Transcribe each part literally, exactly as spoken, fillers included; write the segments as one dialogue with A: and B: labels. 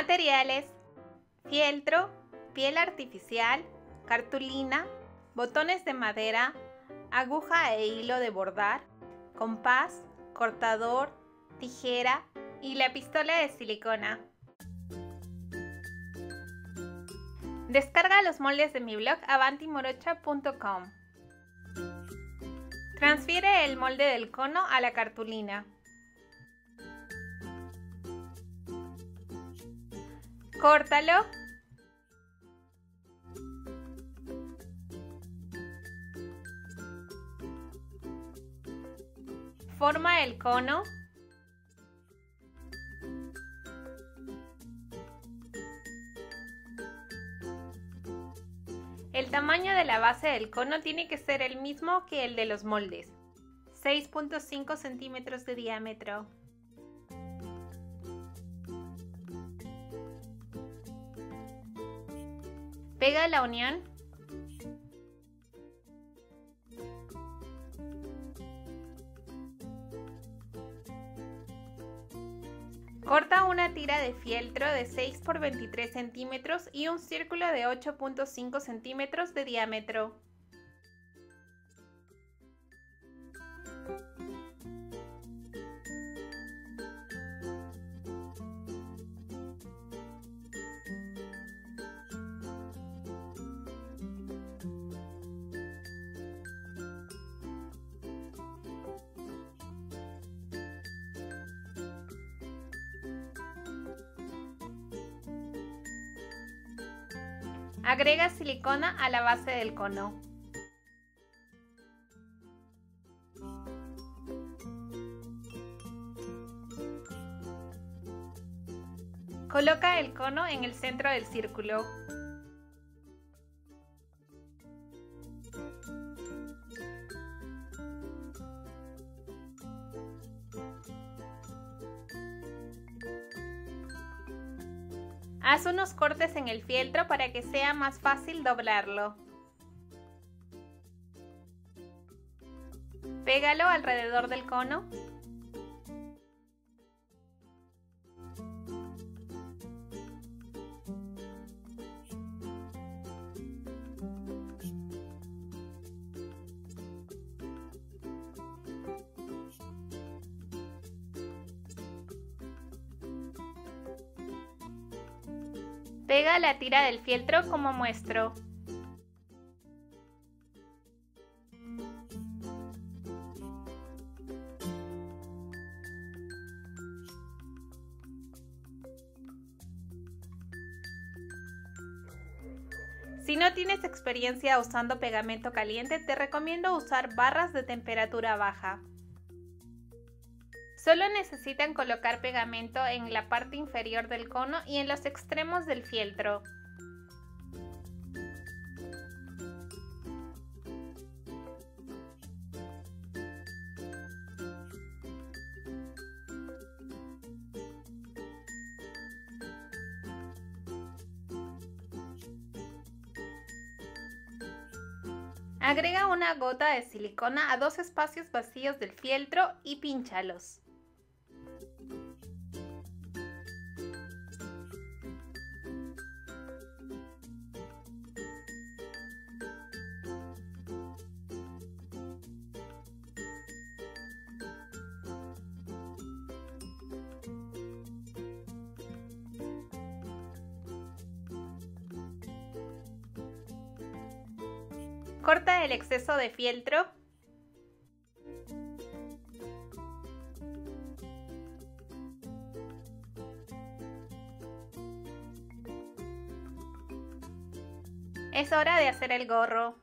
A: Materiales: fieltro, piel artificial, cartulina, botones de madera, aguja e hilo de bordar, compás, cortador, tijera y la pistola de silicona. Descarga los moldes de mi blog avanti morocha punto com. Transfiere el molde del cono a la cartulina. Córtalo. Forma el cono. El tamaño de la base del cono tiene que ser el mismo que el de los moldes, seis punto cinco centímetros de diámetro. Pega la unión. Corta una tira de fieltro de seis por veintitrés centímetros y un círculo de ocho punto cinco centímetros de diámetro. Agrega silicona a la base del cono. Coloca el cono en el centro del círculo. Haz unos cortes en el fieltro para que sea más fácil doblarlo. Pégalo alrededor del cono. Pega la tira del fieltro como muestro. Si no tienes experiencia usando pegamento caliente, te recomiendo usar barras de temperatura baja. Solo necesitan colocar pegamento en la parte inferior del cono y en los extremos del fieltro. Agrega una gota de silicona a dos espacios vacíos del fieltro y pínchalos. Corta el exceso de fieltro. Es hora de hacer el gorro.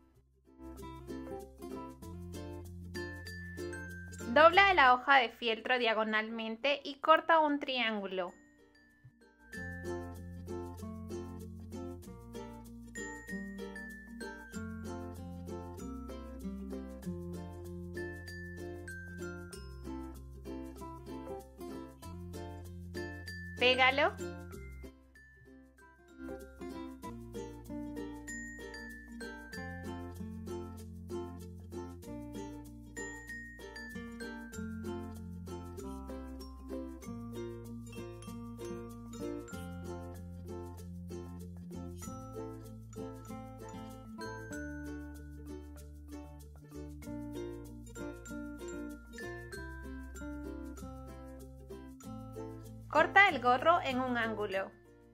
A: Dobla la hoja de fieltro diagonalmente y corta un triángulo. Pégalo. Corta el gorro en un ángulo.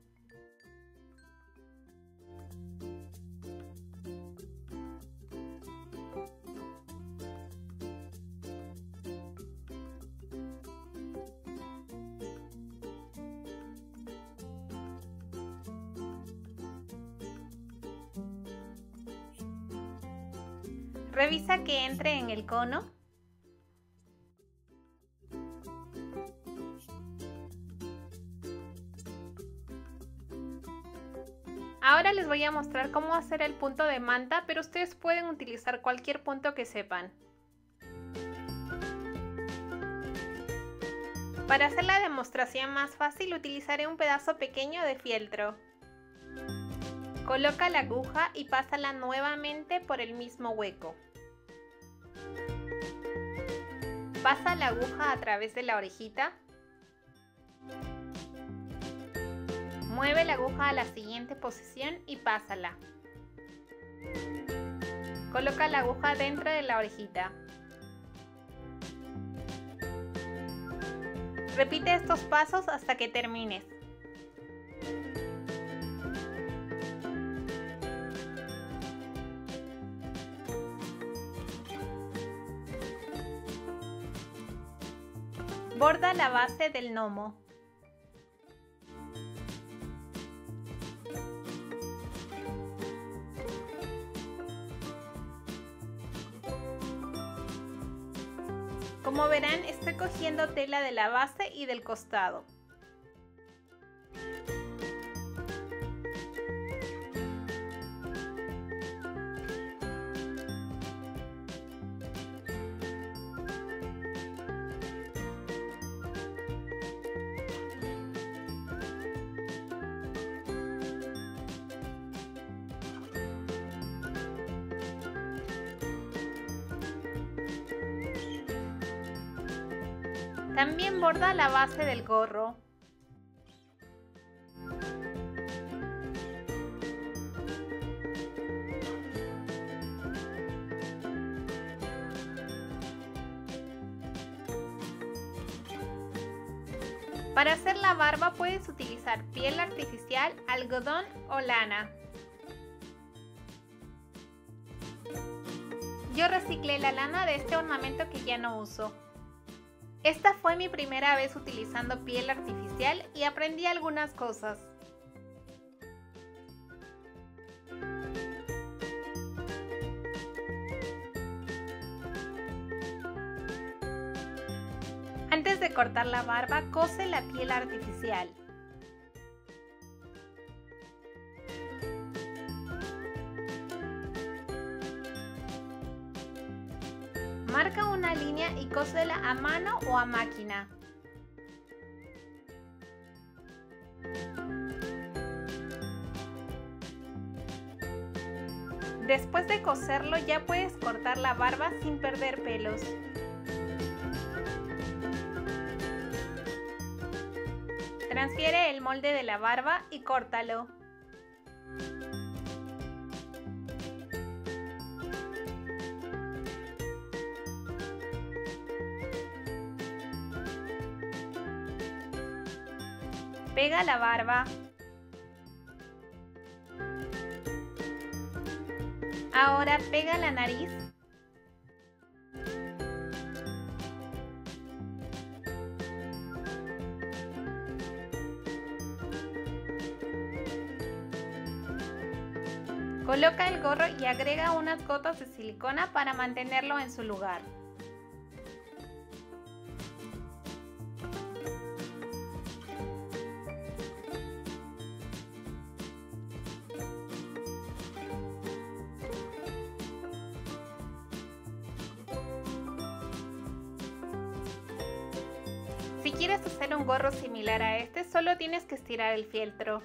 A: Revisa que entre en el cono. Ahora les voy a mostrar cómo hacer el punto de manta, pero ustedes pueden utilizar cualquier punto que sepan. Para hacer la demostración más fácil utilizaré un pedazo pequeño de fieltro. Coloca la aguja y pásala nuevamente por el mismo hueco. Pasa la aguja a través de la orejita. Mueve la aguja a la siguiente posición y pásala. Coloca la aguja dentro de la orejita. Repite estos pasos hasta que termines. Borda la base del gnomo. Como verán, estoy cogiendo tela de la base y del costado. También borda la base del gorro. Para hacer la barba puedes utilizar piel artificial, algodón o lana. Yo reciclé la lana de este ornamento que ya no uso. Esta fue mi primera vez utilizando piel artificial y aprendí algunas cosas. Antes de cortar la barba, cose la piel artificial. Marca una línea y cósela a mano o a máquina. Después de coserlo ya puedes cortar la barba sin perder pelos. Transfiere el molde de la barba y córtalo. Pega la barba. Ahora pega la nariz. Coloca el gorro y agrega unas gotas de silicona para mantenerlo en su lugar. Si quieres hacer un gorro similar a este, solo tienes que estirar el fieltro.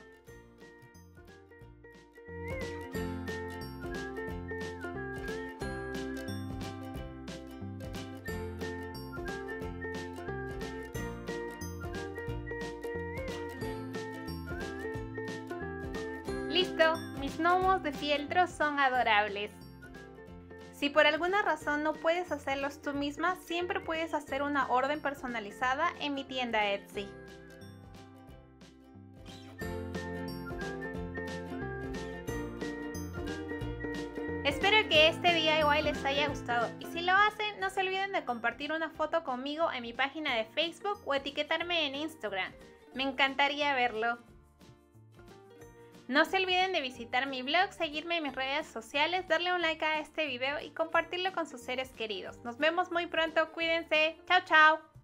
A: ¡Listo! Mis gnomos de fieltro son adorables. Si por alguna razón no puedes hacerlos tú misma, siempre puedes hacer una orden personalizada en mi tienda Etsy. Espero que este D I Y les haya gustado y si lo hacen no se olviden de compartir una foto conmigo en mi página de Facebook o etiquetarme en Instagram. Me encantaría verlo. No se olviden de visitar mi blog, seguirme en mis redes sociales, darle un like a este video y compartirlo con sus seres queridos. Nos vemos muy pronto, cuídense. Chao, chao.